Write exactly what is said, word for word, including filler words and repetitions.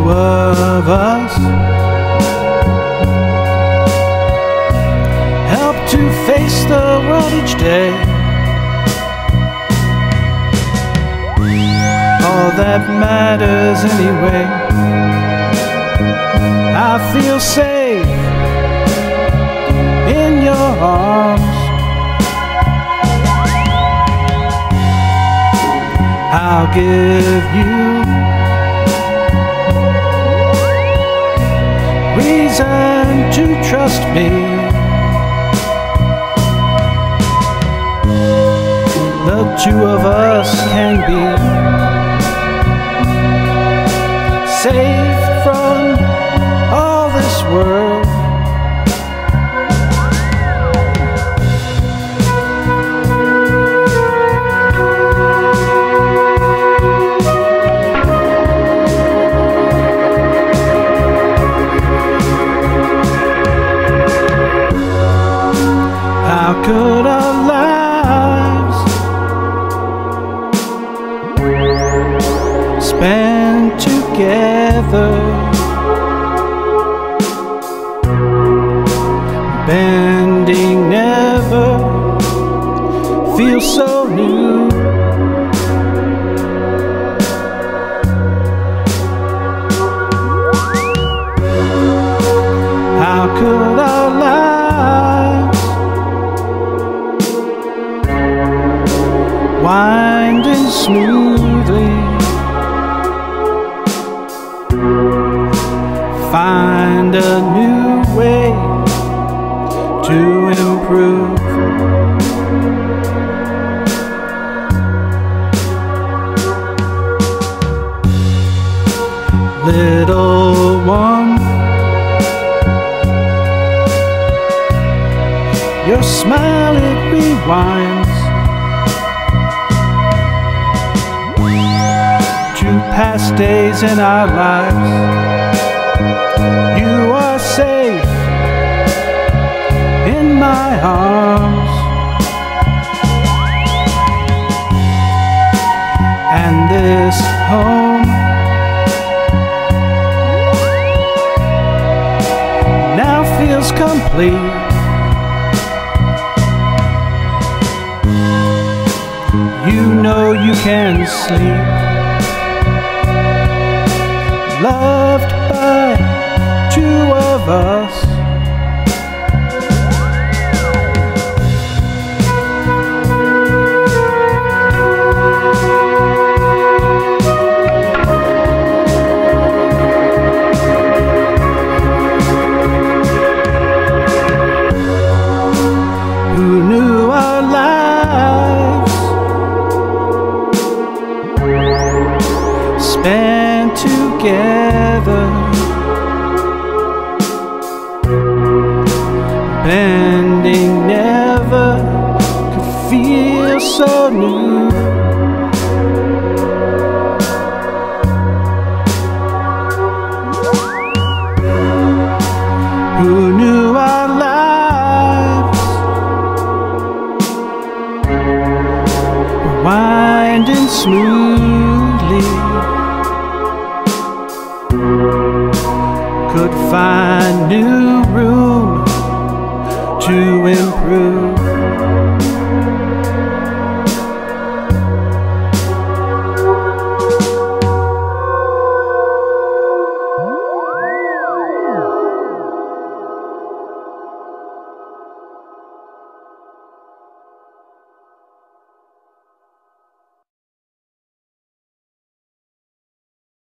two of us help to face the world each day. All that matters anyway. I feel safe in your arms. I'll give you reason to trust me. The two of us can be safe from all this world. How could our lives spend together, bending never feels so new. How could our lives winding smoothly find a new way to improve? Little one, your smile, it rewinds to past days in our lives. You are safe in my arms, and this home now feels complete. You know you can sleep, loved by two of us. Who knew our lives spent together, bending never could feel so new. Who knew our lives were winding smooth?